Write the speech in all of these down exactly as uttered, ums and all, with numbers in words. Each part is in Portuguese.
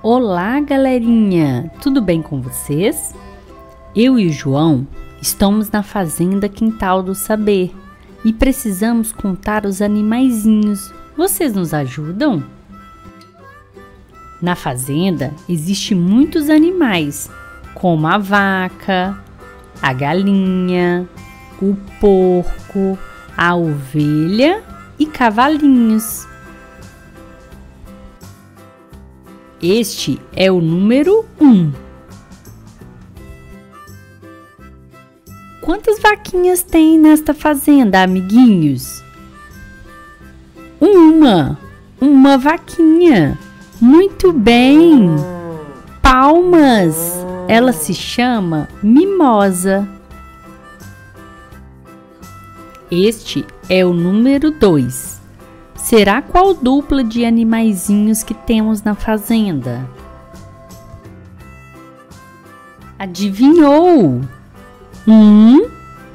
Olá, galerinha! Tudo bem com vocês? Eu e o João estamos na Fazenda Quintal do Saber e precisamos contar os animaizinhos. Vocês nos ajudam? Na fazenda existem muitos animais, como a vaca, a galinha, o porco, a ovelha e cavalinhos. Este é o número um. Quantas vaquinhas tem nesta fazenda, amiguinhos? Uma, uma vaquinha. Muito bem! Palmas! Ela se chama Mimosa. Este é o número dois. Será qual dupla de animaizinhos que temos na fazenda? Adivinhou? Um,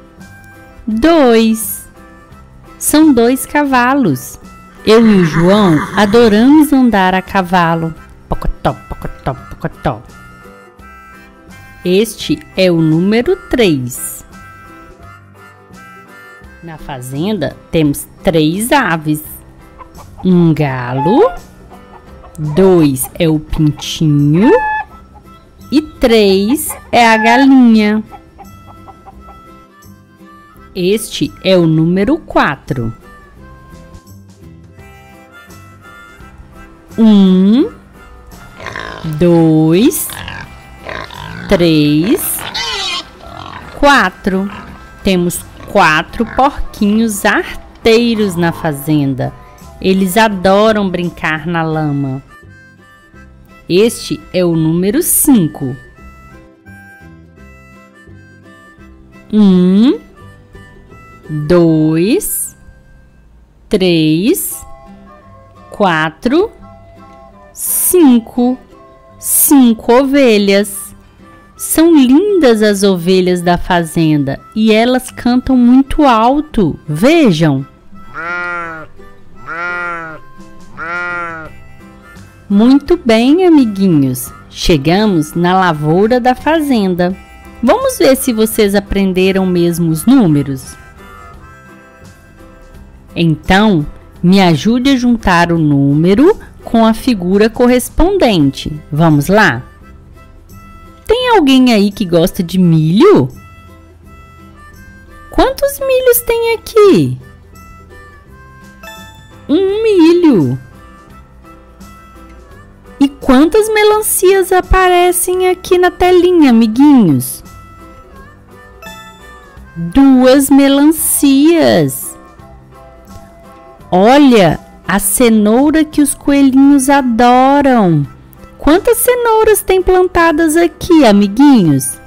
dois. São dois cavalos. Eu e o João adoramos andar a cavalo. Pocotó, pocotó, pocotó. Este é o número três. Na fazenda temos três aves. Um galo, dois é o pintinho e três é a galinha. Este é o número quatro. Um, dois, três, quatro. Temos quatro porquinhos arteiros na fazenda. Eles adoram brincar na lama. Este é o número cinco. Um, dois, três, quatro, cinco. Cinco ovelhas. São lindas as ovelhas da fazenda e elas cantam muito alto. Vejam. Muito bem, amiguinhos. Chegamos na lavoura da fazenda. Vamos ver se vocês aprenderam mesmo os números. Então, me ajude a juntar o número com a figura correspondente. Vamos lá? Tem alguém aí que gosta de milho? Quantos milhos tem aqui? Um milho. E quantas melancias aparecem aqui na telinha, amiguinhos? Duas melancias. Olha a cenoura que os coelhinhos adoram. Quantas cenouras tem plantadas aqui, amiguinhos?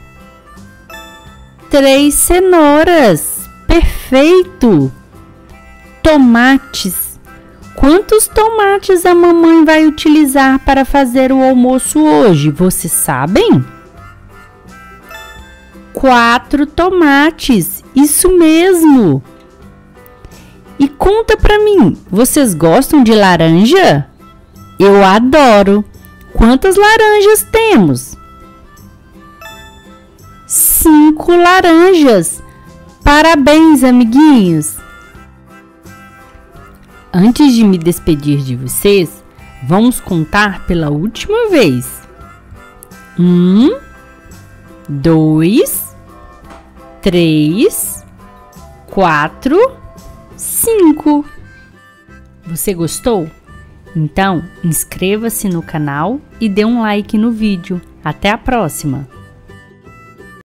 Três cenouras. Perfeito! Tomates. Quantos tomates a mamãe vai utilizar para fazer o almoço hoje? Vocês sabem? Quatro tomates. Isso mesmo! E conta pra mim, vocês gostam de laranja? Eu adoro! Quantas laranjas temos? Cinco laranjas! Parabéns, amiguinhos! Antes de me despedir de vocês, vamos contar pela última vez. Um, dois, três, quatro, cinco. Você gostou? Então, inscreva-se no canal e dê um like no vídeo. Até a próxima!